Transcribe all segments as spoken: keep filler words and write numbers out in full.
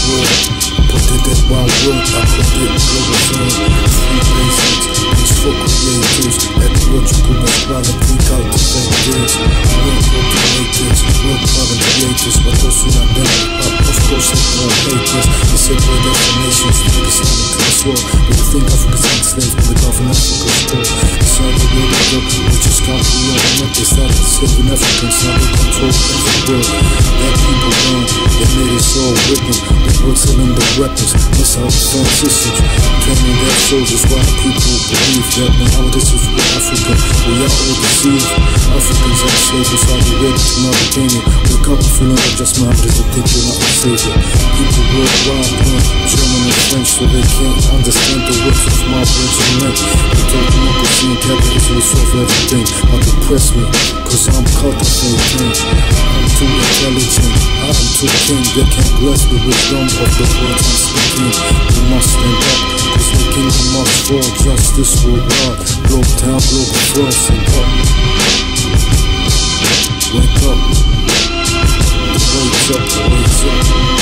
world. Put it in one word, I put it global firm. Three basics, these for creators. Ecological equality, cultivate this. Work automators, work modern creators, but also not them. Of course they won't hate this. They separate definitions to the Islamic class war. But you think Africa's enslaved to the government Africa's poor. It's all the way they look, which is country on what they started enslaving Africans, now they control every world. That people run, they made us all with them. They were selling the weapons, missile defense systems, training their soldiers while people believe that now this is what Africa, we are all deceived. Africans are slaves, so we ready to Mauritania. Wake up and feel like just Muhammad is the thing, you're not a savior. People worldwide learn German and French, so they can't understand the words of my words and men. They talk democracy and capitalism will solve everything. But depress me, cause I'm cultivating. I'm too intelligent, I am too king. They can't grasp the wisdom of the words I'm speaking. We must stand up, cause the kingdom must fall. Justice worldwide, globe town, global flow. Stand up, wake up, wake up, wake up.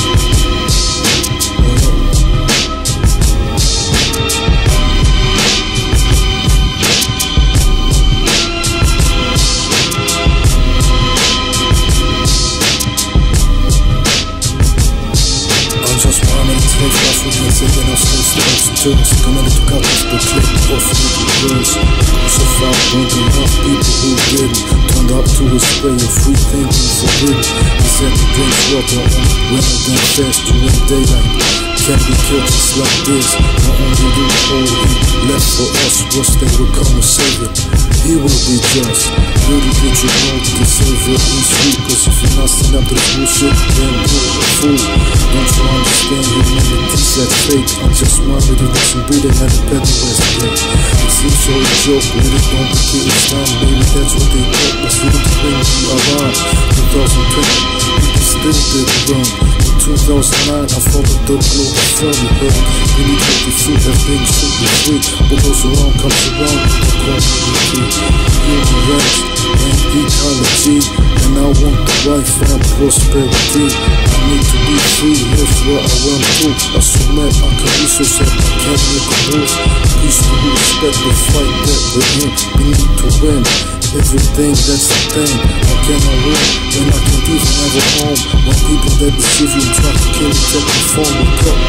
Africans taking our space to us tourists, coming to cut off the clip off little birds. So far, bringing off people who didn't, turned up to a spray of free thinking forbidden. He said he drinks water on winter than fast during daylight. Can't be killed just like this. The only loophole he left for us was they would come and save it. He will be just. Really get you know the savior is sweet. Cause if you're not standing up to this bullshit, then you're a fool. Don't you understand humanity's that fake? I'm just wondering if there's some breathing at the better west again. It seems so a joke when it don't become Islam. Maybe that's what they thought. Let's look at the thing we around. twenty twenty, people still did run. In two thousand nine, I followed the global family herd. We need to the fruit that things should be free. What goes around comes around with the community. Human rights and ecology. And I want the life and prosperity. I need to be free, live where I want to. I submit, I can research that I can't make a move. Peaceful respect the fight that we're in. We need to win everything, that's the thing. How can I win when I can't even have a home? When people that deceive you try to kill you, take the phone, wake up.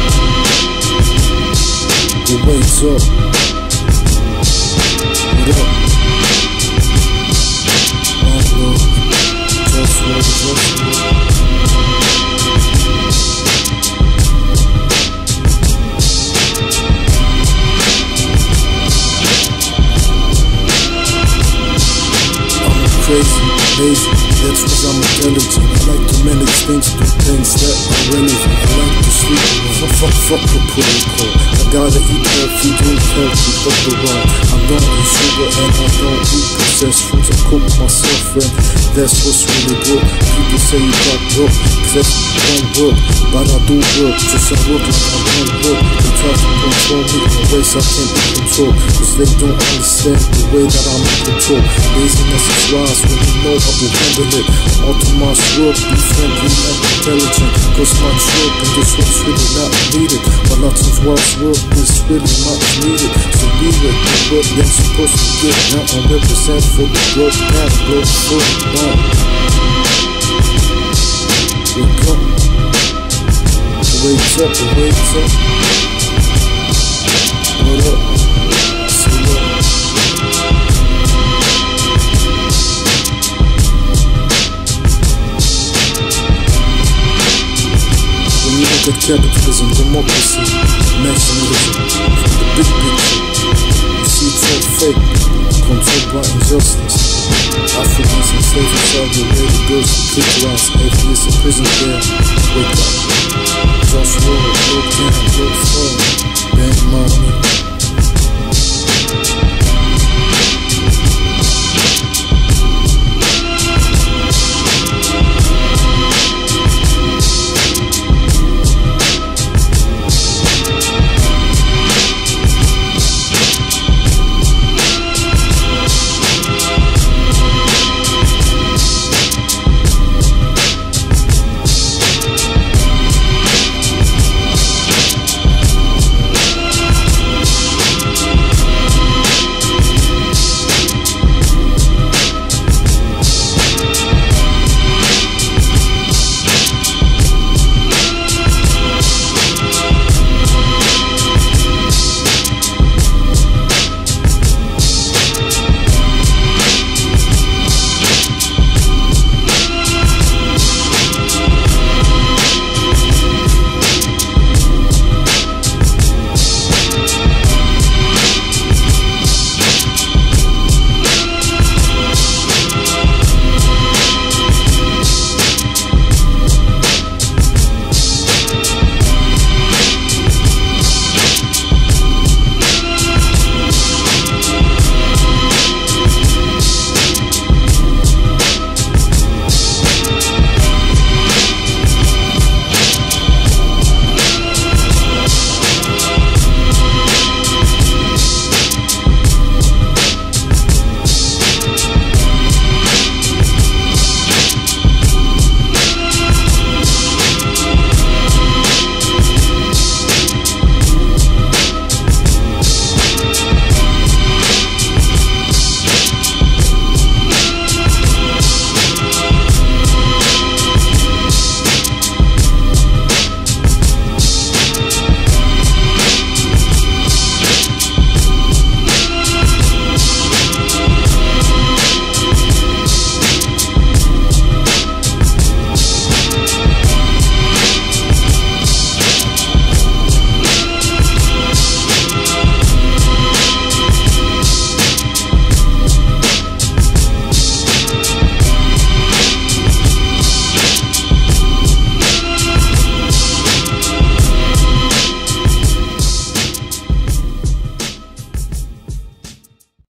The wait's up. What up? My love, just what, just what. Crazy, lazy, that's cause I'm intelligent. I like to manage things, do things that are relevant. I like to sleep, fuck, fuck, fuck a protocol. I gotta eat healthy, drink healthy, fuck the wrong. I don't eat sugar and I don't eat processed foods. I cook myself and that's what's really good. People say you got broke, cause that don't work. But I do work, just I work like I don't work. They try to control me in ways I can't be controlled. Cause they don't understand the way that I'm in control. Laziness is wise when you know I will handle it. All to my work, be friendly and intelligent. Cause much work and this work's really not needed. But lots of work's work is really much needed. So be with the work that's supposed to get now and represent for the growth path, growth foot, on. Wake up. Wake up, wake up. What up? Say what? When you look at capitalism, democracy, nationalism, from the big picture, you see it's all fake, controlled by injustice. Africans enslaved in Saudi Arabia, girls who kick ass, atheists in prison there. Wake up.